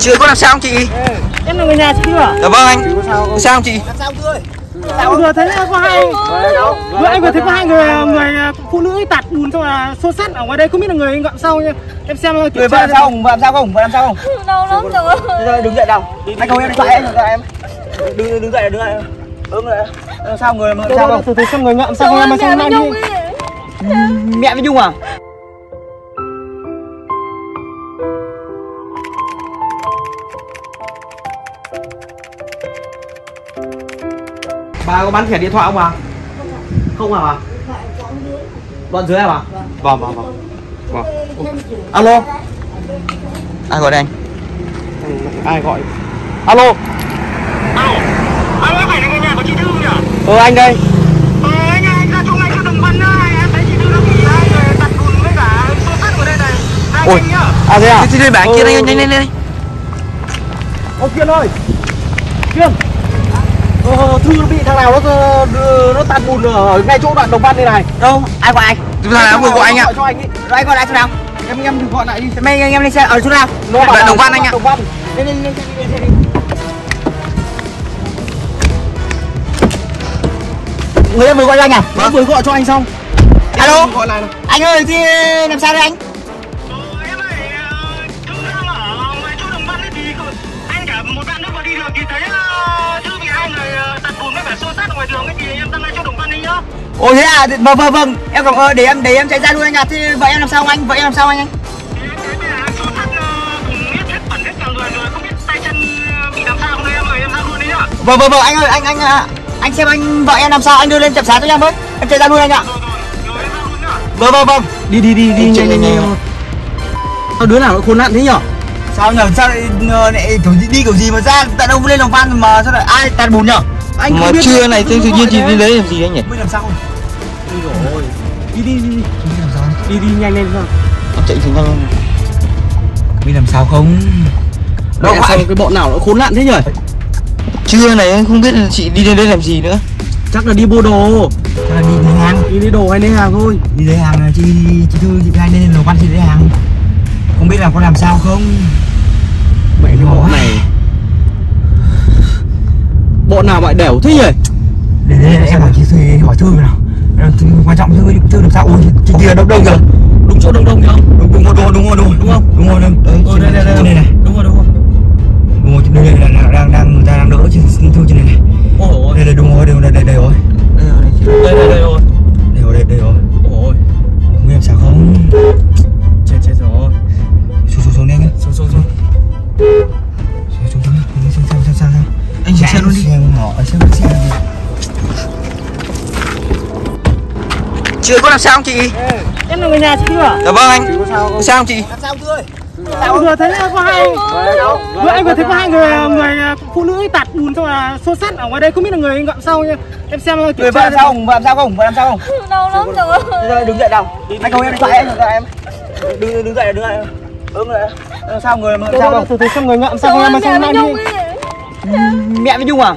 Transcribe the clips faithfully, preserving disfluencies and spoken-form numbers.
Chưa có làm sao không chị? Em là người nhà chị Thư à? Dạ vâng anh. Sao, sao không chị? Sao tươi? Em vừa thấy có hai vừa anh vừa thấy có hai người người phụ nữ ấy tạt bùn xong là xô xát ở ngoài đây, không biết là người ngậm sau nha. Em xem Người kiểm vợ tra làm sao không? Vợ làm sao không? Vợ làm sao không? Đau lắm rồi. Rồi đứng dậy đâu? Anh không em điện thoại em, điện thoại em. Đứng đứng dậy đứng dậy. Ướm rồi. Sao người mà sao không? Từ từ xem người ngậm sao em mà sao mang đi. Mẹ với Nhung à? Bà có bán thẻ điện thoại không à? Không à? Bọn dưới à bà? Vâng vâng vâng. Vâng. Alo. Ai gọi đây anh? Ai gọi? Alo. Alo. Alo, phải là người nhà của chị Thư nhỉ? Ờ anh đây. Ờ anh anh ra chỗ này cho Đồng Văn á, em thấy chị Thư nó bị hai người tạt bùn với cả xô xát ở đây này. Ra Ôi. nhanh nhá. À thế à? Thì lên bảng kia đây, nhanh lên lên. Ô Kiên ơi. Kiên. Ờ, Thư nó bị thằng nào nó nó tạt bùn ở ngay chỗ đoạn Đồng Văn đây này. Đâu? Ai gọi anh? Chúng ta vừa gọi anh ạ. Gọi cho anh ấy. Rồi anh gọi lại chỗ nào? Em em đừng gọi lại đi. Mấy anh em lên xe ở chỗ nào? Nó bảo Đồng Văn anh ạ. Đồng Văn. Lên lên lên lên xe đi. Người em vừa gọi cho anh à? Vâng. Em vừa gọi cho anh xong. Alo. Gọi lại nào. Anh ơi, thì làm sao đây anh? Ờ em ơi, Thư đang ở ngoài chỗ Đồng Văn ấy thì anh cả một bạn nữa vừa đi đường thì thấy Thư bị hai người tạt bùn với cả xô xát ở ngoài đường ấy thì em đang ngay chỗ Đồng Văn đi nhá. Ồ thế à? Vâng vâng vâng. Em còn ờ, để em để em chạy ra luôn anh ạ. Thế vậy em làm sao không anh? Vậy em làm sao anh anh? Thì em thấy bây giờ xô xát bùn hết hết bẩn hết cả người rồi, không biết tay chân bị làm sao không đây em ơi, em ra luôn đi nhá. Vâng vâng vâng anh ơi, anh anh à, anh xem anh vợ em làm sao, anh đưa lên trạm xá cho em với. Em chạy ra luôn anh ạ. Rồi rồi, rồi em ra luôn nhá. Vâng vâng vâng. Đi đi đi đi nhanh nhanh nhanh. Sao đứa nào nó khốn nạn thế nhở? Sao nhở? Sao lại, lại kiểu đi, đi kiểu gì mà ra tận đâu lên Đồng Văn mà sao lại ai tạt bùn nhở? Anh Mà không biết trưa này tự nhiên chị đi đấy làm gì anh nhỉ? Mới làm sao? Ôi dồi ôi. Đi đi đi đi. Đi làm sao? Đi đi nhanh lên thôi. Em chạy thì nhanh. Biết làm sao không? Đâu sao cái bọn nào nó khốn nạn thế nhở? Trưa này anh không biết là chị đi đến đây làm gì nữa. Chắc là đi mua đồ. Chắc là đi lấy hàng. Đi lấy đồ hay lấy hàng thôi. Đi lấy hàng là chị chị Thư chị hai nên Đồng Văn chị lấy hàng. Không biết là có làm sao không? Mẹ cái bọn này. Bọn nào lại đẻo thế nhỉ? Để đây em hỏi chị Thư hỏi Thư nào. Quan trọng Thư Thư làm sao? Ôi chị kia đông đông kìa. Đúng chỗ đông đông kìa. Đúng đúng đúng đúng đúng đúng đúng không? Đúng rồi đây. Đây đây đây này. Đúng rồi đúng rồi. Đúng rồi đây đây là đang đang người ta đang đỡ chị Thư trên này này. Ôi đây đây đúng rồi đây đây đây đây rồi. Đây rồi đây đây đây rồi. Đây rồi đây đây rồi. Ôi. Không biết làm sao không? Chết chết rồi. Xuống xuống xuống nhanh nhá. Xuống xuống xuống. Xuống xuống xuống. Xuống sang sang sang sang. Anh chạy xe luôn đi. Xe ngỏ ở xe xe. Chưa có làm sao không chị? Em là người nhà chị Thư à? Dạ vâng anh. Sao không chị? Làm sao tươi? Em vừa thấy có hai vừa anh vừa thấy có hai người người phụ nữ ấy tạt bùn xong là xô xát ở ngoài đây, không biết là người ngậm sau nha. Em xem Người kiểm vợ tra làm sao không? Vợ làm sao không? Vợ làm sao không? Đau lắm rồi. Rồi đứng dậy đâu? Anh không em điện thoại em, điện thoại em. Đứng đứng dậy đứng dậy. Ướm rồi. Làm sao người mà làm sao không? từ từ xem người ngậm sao em mà sao mang đi. Mẹ với Nhung à?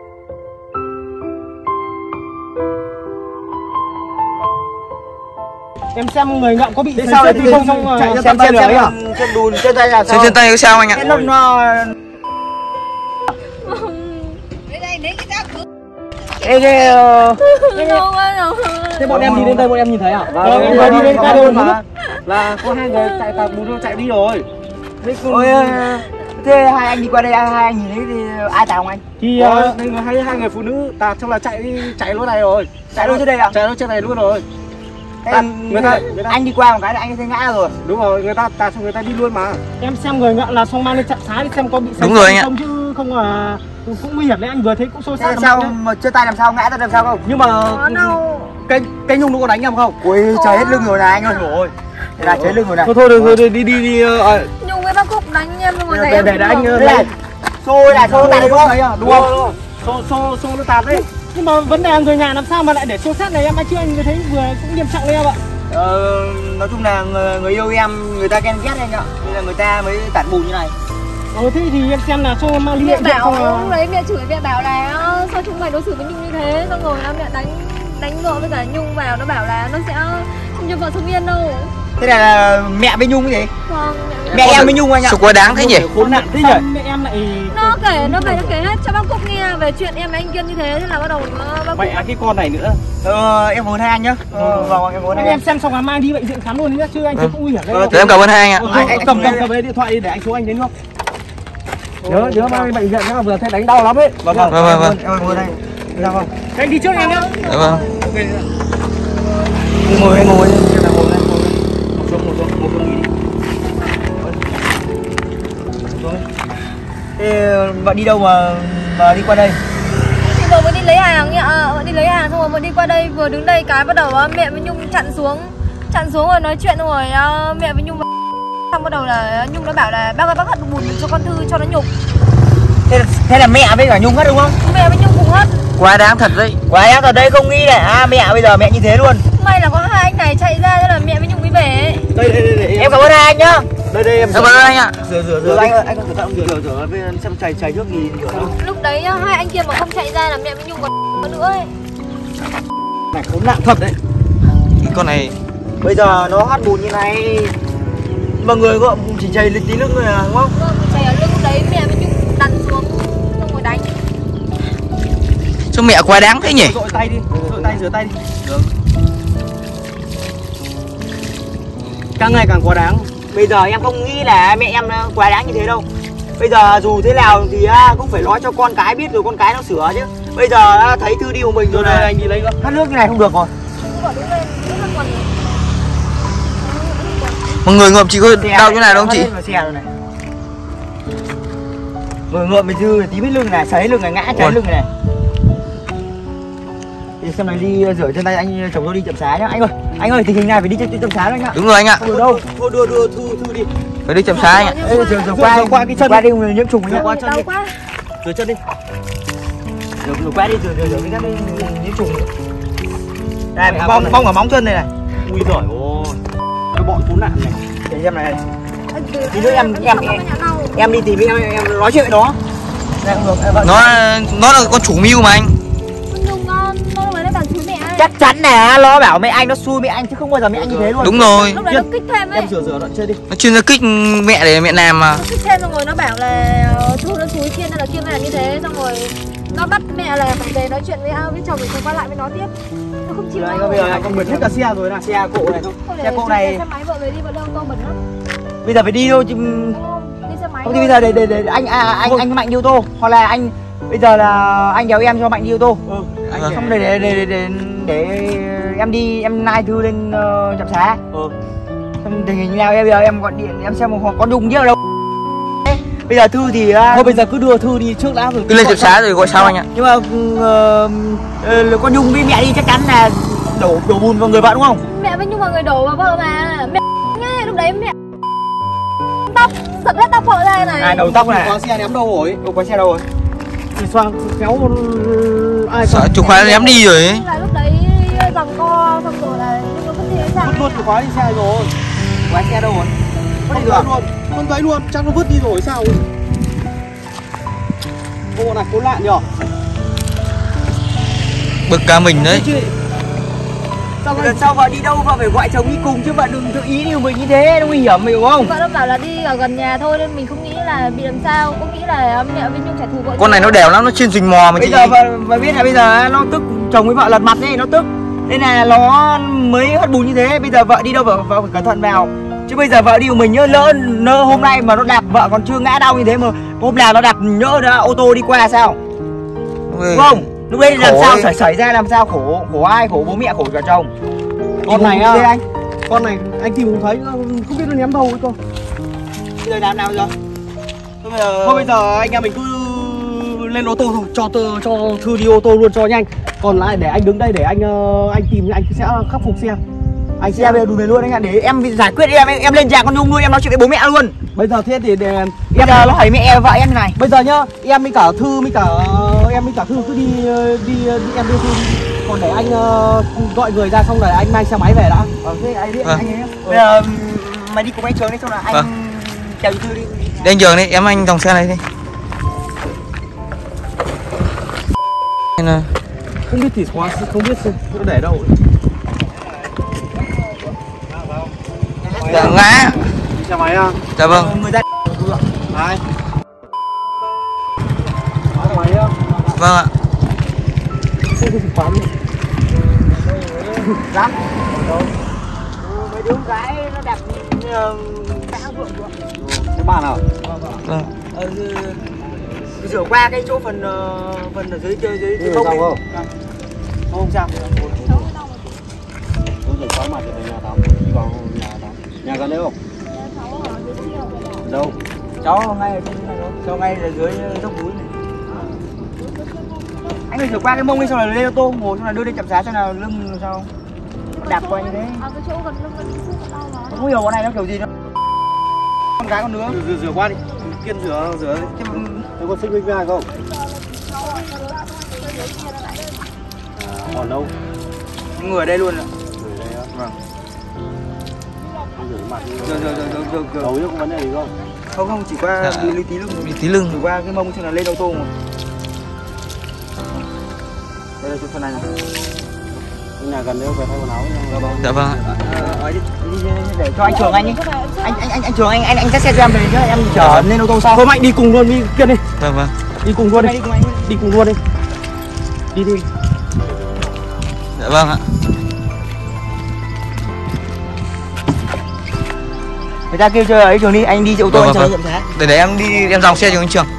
Em xem người ngậm có bị Sao lại thì không không chạy xem tay đấy à? Chân đùn chân tay là sao? Trên tay có sao anh ạ? Cái lông nó Đây đây lấy cái rác. Ê cái Đau quá rồi. thế bọn em đi đến đây bọn em nhìn thấy à? Vâng, em vừa đi đến ca đường mà. là có hai người chạy tạt bùn chạy đi rồi. Ôi thế hai anh đi qua đây hai anh nhìn thấy thì ai tạt không anh? Thì uh, hai hai người phụ nữ tạt xong là chạy đi chạy luôn này rồi. Chạy luôn trên đây à? Chạy luôn trên này luôn rồi. Thế người ta, người ta anh đi qua một cái là anh thấy ngã rồi. Đúng rồi, người ta tạt xong người ta đi luôn mà. Em xem người ngậm là xong mang lên trạm xá đi xem có bị đúng rồi anh ạ. không chứ không là cũng nguy hiểm đấy, anh vừa thấy cũng xô xát. Sao mà chân tay làm sao ngã ra làm sao không? Nhưng mà cái cái Nhung nó có đánh em không? Ui trời hết lưng rồi này anh ơi. Ôi. Thế là cháy lưng rồi này. Thôi thôi thôi đi đi đi đi. Nhung với bác Cúc đánh em rồi để để anh đây. Xô là xô tạt đúng không? Đúng không? Xô xô xô nó tạt đấy. Nhưng mà vấn đề là người nhà làm sao mà lại để xô xát này em, ai chưa anh thấy vừa cũng nghiêm trọng đấy em ạ. Ờ, nói chung là người, người yêu em người ta ghen ghét anh ạ, nên là người ta mới tạt bùn như này. Ờ thế thì em xem là cho mang mẹ bảo lúc đấy mẹ chửi mẹ bảo là sao chúng mày đối xử với Nhung như thế, xong rồi mẹ đánh đánh vợ với cả Nhung vào, nó bảo là nó sẽ không cho vợ sống yên đâu. Thế là mẹ với Nhung cái gì? Vâng, Mẹ em với Nhung anh ạ. Sao quá đáng thế nhỉ? Khốn nạn thế nhỉ? Mẹ em lại nó kể nó về nó kể hết cho bác Cúc nghe về chuyện em với anh Kiên như thế, thế là bắt đầu nó bác mẹ cái con này nữa. Ờ, em cảm ơn hai anh nhá. Ờ, vâng, em cảm ơn hai Em anh. xem xong là mang đi bệnh viện khám luôn đi nhá, chứ anh thấy cũng nguy hiểm đấy. Thế em cảm ơn hai anh ạ. Ờ, cầm cầm cầm cái điện thoại đi để anh số anh đến luôn. Nhớ nhớ mang đi bệnh viện nhá, vừa thấy đánh đau lắm ấy. Vâng vâng Vâng, vâng, vâng. em cảm ơn anh. Dạ vâng. Anh đi trước em nhá. Dạ vâng. Ngồi anh ngồi xem nào, ngồi đây, ngồi đây. Một xuống một xuống một xuống nghỉ đi. Thế bạn đi đâu mà mà đi qua đây? Thì vừa mới đi lấy hàng nhỉ, à, đi lấy hàng xong rồi mới đi qua đây, vừa đứng đây cái bắt đầu uh, mẹ với Nhung chặn xuống, chặn xuống rồi nói chuyện rồi uh, mẹ với Nhung xong bắt đầu là Nhung nó bảo là bác ơi bác hất bùn cho con Thư cho nó nhục. Thế là, thế là mẹ với cả Nhung hết đúng không? Mẹ với Nhung cùng hất. Quá đáng thật đấy. Quá em thật đấy, không nghĩ là à, mẹ bây giờ mẹ như thế luôn. May là có hai anh này chạy ra thế là mẹ với Nhung mới về. Đây đây đây, đây Em cảm ơn hai anh nhá. đây đây em. Em cảm ơn anh ạ. Rửa rửa rửa anh ơi, anh có cẩn thận rửa rửa rửa bên xem chảy chảy nước gì rửa đâu. Lúc đấy hai anh kia mà không chạy ra là mẹ với Nhung còn nữa ấy. Này khốn nạn thật đấy. Cái con này Bây giờ nó hắt bùn như này mà người gộm chỉ chảy lên tí nước thôi à, đúng không? Vâng, chạy ở lưng đấy mẹ với Nhung đặt xuống xong rồi đánh. sao mẹ quá đáng thế nhỉ? Rội tay đi, rội tay rửa tay đi. Được. Càng ngày càng quá đáng. Bây giờ em không nghĩ là mẹ em quá đáng như thế đâu. Bây giờ dù thế nào thì à, cũng phải nói cho con cái biết rồi con cái nó sửa chứ. Bây giờ à, thấy Thư đi của mình rồi Rồi đây này, anh đi lấy cơ. hắt nước như này không được rồi. Cứ bỏ đứng lên, đứng lên quần. Mọi người ngộm chị có đau chỗ nào đâu không chị? Hắt lên vào xe rồi này. Người ngộm với Thư tí biết lưng này, sấy lưng này, ngã cháy Ôi. lưng này. Thì xem này đi rửa chân tay anh chồng tôi đi chậm xá nhá. Anh ơi, anh ơi tình hình này phải đi chậm chậm xá đấy anh ạ. Đúng rồi anh ạ. Không được đâu. Thôi đưa đưa Thư Thư đi. Phải đi chậm xá anh ạ. Ê, rửa rửa Rửa- qua rửa qua cái chân qua đi. đi người nhiễm trùng nhá. Qua chân Đau đi. quá. Rửa chân đi. Rửa rửa qua đi, rửa rửa rửa cái các nhiễm trùng. Đây, À, bong con này. bong ở móng chân này này. Ui giời ôi. Cái bọn khốn nạn này. Để xem này. Tí Tí nữa em em em, em đi tìm em em nói chuyện với nó. Đây không được, em vẫn- Nó nó là con chủ mưu mà anh. Nhung nó nó mới nó bảo chú mẹ ấy. chắc chắn là nó bảo mẹ anh nó xui mẹ anh chứ không bao giờ mẹ anh như thế luôn. Đúng rồi. Lúc đấy nó kích thêm ấy. Em rửa rửa đoạn trên đi. Nó chuyên ra kích mẹ để mẹ làm mà. Nó kích thêm xong rồi nó bảo là Thu nó xúi Kiên nên là Kiên là như thế, xong rồi nó bắt mẹ là phải về nói chuyện với với chồng để chồng qua lại với nó tiếp. Nó không chịu Rồi, anh đâu. có bây giờ Anh còn bật hết cả xe rồi nè. xe cộ này không? Không để Xe cộ xe- này xe máy vợ về đi vợ đâu tô bẩn lắm. bây giờ phải đi thôi chứ. Đúng không? Đi xe máy. Không thì thôi. bây giờ để để, để anh à, anh anh Mạnh đi ô tô hoặc là anh bây giờ là anh kéo em cho Mạnh đi ô tô. Ừ. Anh Vâng. Không để để để để, để, để em đi em nai Thư lên uh, trạm xá. Ừ. Xong tình hình nào em bây giờ em gọi điện em xem có Nhung chứ ở đâu. Bây giờ Thư thì uh, Thôi bây giờ cứ đưa Thư đi trước đã rồi. Cứ lên trạm xá rồi gọi sau anh ạ. nhưng mà uh, uh, con Nhung với mẹ đi chắc chắn là đổ đổ bùn vào người vợ đúng không? Mẹ với Nhung là người đổ vào vợ mà. Mẹ nghe lúc đấy mẹ tóc giật hết tóc vợ ra này. À đầu tóc này. Có xe ném đâu rồi? Đâu có xe đâu rồi? Thì xoang kéo ai Sợ chìa khóa ném đi rồi ấy. Là lúc đấy rằng co xong rồi là Nhung nó vứt đi sang. vứt luôn chìa khóa đi xe rồi. Quái xe đâu rồi? Vứt Không đi được. luôn. Con thấy luôn, chắc nó vứt đi rồi sao? Ô này khốn nạn nhở? Bực cả mình đấy. Chứ Xong lần sau vợ đi đâu vợ phải gọi chồng đi cùng chứ vợ đừng tự ý đi một mình như thế nó nguy hiểm mày đúng không? Vợ nó bảo là đi ở gần nhà thôi nên mình không nghĩ là bị làm sao, cũng nghĩ là mẹ với Nhung trả thù vợ. Con này nó đèo lắm, nó chuyên rình mò mà Bây chị. giờ vợ, vợ biết là bây giờ nó tức chồng với vợ lật mặt đấy nó tức nên là nó mới hất bùn như thế. Bây giờ vợ đi đâu vợ, vợ phải cẩn thận vào chứ bây giờ vợ đi của mình nhớ lỡ nơ hôm nay mà nó đạp vợ còn chưa ngã đau như thế mà hôm nào nó đạp nhỡ ra ô tô đi qua sao đúng không? Lúc đấy làm Khổ sao ấy. xảy xảy ra làm sao khổ khổ ai khổ bố mẹ khổ cả chồng. con này Thế á, anh con này anh tìm không thấy, không biết nó ném đâu ấy cơ. bây giờ làm nào giờ? Thôi bây giờ Thôi bây giờ anh em mình cứ lên ô tô thôi, cho tơ, cho Thư đi ô tô luôn cho nhanh. Còn lại để anh đứng đây để anh ờ, anh tìm anh sẽ khắc phục xe. Anh xe bây giờ đùi về luôn anh ạ, để em giải quyết em em, em lên nhà con Nhung luôn em nói chuyện với bố mẹ luôn. Bây giờ thế thì để Em giờ nó hỏi mẹ vợ em như này. bây giờ nhá, em với cả Thư với cả em với cả Thư cứ đi đi, đi em đưa Thư đi. Còn để anh ờ, gọi người ra xong rồi anh mang xe máy về đã. Vâng thế anh đi Vâng. anh ấy. Bây giờ mày đi cùng anh Trường đi xong là anh Vâng. chào chị Thư đi. Đi anh Trường đi, em anh dòng xe này đi. Nên là Không biết thì khóa, không biết nó để đâu. Dạ ngã. Đi xe máy à? Dạ vâng. Người ta Ai? Xe máy á? Vâng ạ. lắm. Mấy đứa gái nó đẹp như đã vượng vượng. Cái bàn nào? Vâng. Ờ, rửa qua cái chỗ phần phần ở dưới dưới dưới dưới bông đi. Không không sao. Tôi phải xóa mặt về nhà tắm, đi vào nhà tắm. Nhà gần đấy không? Đâu? Cháu ngay ở trên này thôi. Cháu ngay là dưới dốc núi này. Anh phải rửa qua cái mông đi, xong rồi lên ô tô ngồi, xong rồi đưa đi chậm giá, xem nào lưng làm sao đạp qua như thế. À, cái chỗ gần lưng gần sức đau mà. Không hiểu con này nó kiểu gì đó. Con gái con đứa. Rửa, rửa qua đi. Kiên rửa rửa đi. Thế có xích với ai không? À, còn đâu? Người ở đây luôn ạ. Người đây á. Vâng. Rửa mặt đi. Rửa rửa rửa rửa rửa. Đầu có vấn đề gì không? Không không, chỉ qua Dạ. đi tí lưng. Đi tí lưng. Rửa qua cái mông xem là lên ô tô mà. Đây là chỗ phần này này. Nhà gần đấy phải thay quần áo nha. Dạ vâng ạ. Ờ, đi, đi, đi, để cho anh Trường anh ấy. Anh anh anh anh Trường anh anh anh dắt xe cho em về chứ em chở lên ô tô sau. Thôi Mạnh đi cùng luôn đi Kiên đi. Vâng vâng. Đi cùng luôn đi. Đi cùng anh. Đi cùng luôn đi. Đi đi. Dạ vâng ạ. Người ta kêu chơi ấy Trường đi, anh đi ô tô Vâng, anh chờ vâng, chậm giá. Để để em đi em dòng xe cho anh Trường.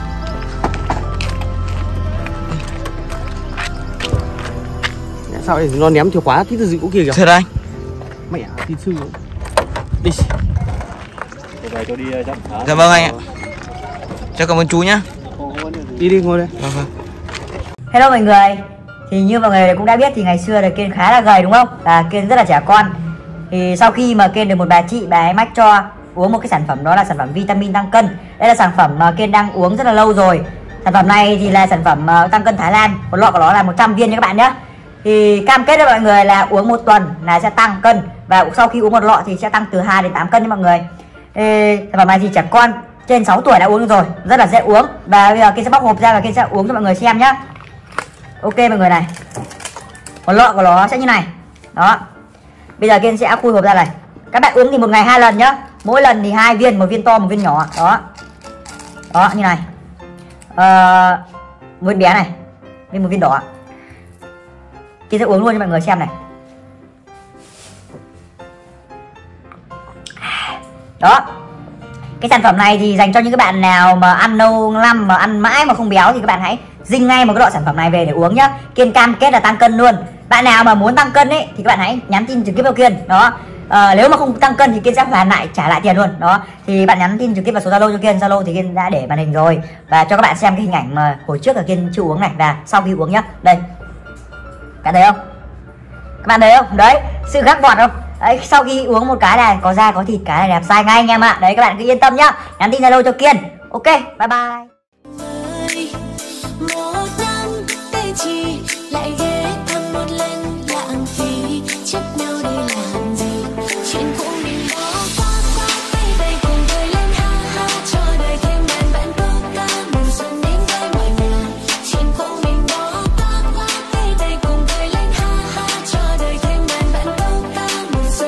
Sao để nó ném chìa khóa thích gì cũng kia kìa. Thưa anh. Mẹ tin sư rồi. Đi. Tôi về tôi đi chậm. Dạ vâng anh ạ. Cho cảm ơn chú nhá. Đi đi ngồi đây. Vâng vâng. Hello mọi người. Thì như mọi người cũng đã biết thì ngày xưa là Kiên khá là gầy đúng không? Là Kiên rất là trẻ con. Thì sau khi mà Kiên được một bà chị, bà ấy mách cho uống một cái sản phẩm, đó là sản phẩm vitamin tăng cân. Đây là sản phẩm mà Kiên đang uống rất là lâu rồi. Sản phẩm này thì là sản phẩm uh, tăng cân Thái Lan. Một lọ của nó là một trăm viên nha các bạn nhé. Thì cam kết với mọi người là uống một tuần là sẽ tăng cân. Và sau khi uống một lọ thì sẽ tăng từ hai đến tám cân nha mọi người. Ê, sản phẩm này thì trẻ con trên sáu tuổi đã uống được rồi, rất là dễ uống. Và bây giờ Kiên sẽ bóc hộp ra và Kiên sẽ uống cho mọi người xem nhá. Ok mọi người này. Một lọ của nó sẽ như này. Đó. Bây giờ Kiên sẽ khui hộp ra này. Các bạn uống thì một ngày hai lần nhá. Mỗi lần thì hai viên, một viên to một viên nhỏ. Đó. Đó như này. Ờ, một viên bé này, với một viên đỏ. Kiên sẽ uống luôn cho mọi người xem này. Đó. Cái sản phẩm này thì dành cho những các bạn nào mà ăn lâu năm mà ăn mãi mà không béo thì các bạn hãy dinh ngay một cái lọ sản phẩm này về để uống nhá. Kiên cam kết là tăng cân luôn. Bạn nào mà muốn tăng cân ấy thì các bạn hãy nhắn tin trực tiếp cho Kiên. Đó. À, nếu mà không tăng cân thì Kiên sẽ hoàn lại trả lại tiền luôn. Đó. Thì bạn nhắn tin trực tiếp vào số Zalo cho Kiên. Zalo thì Kiên đã để màn hình rồi. Và cho các bạn xem cái hình ảnh mà hồi trước là Kiên chưa uống này và sau khi uống nhá. Đây. Các bạn thấy không? Các bạn thấy không? Đấy, sự khác bọt không? Đấy, sau khi uống một cái này có da có thịt, cái này đẹp dai ngay anh em ạ. Đấy các bạn cứ yên tâm nhá. Nhắn tin Zalo cho Kiên. Ok, bye bye.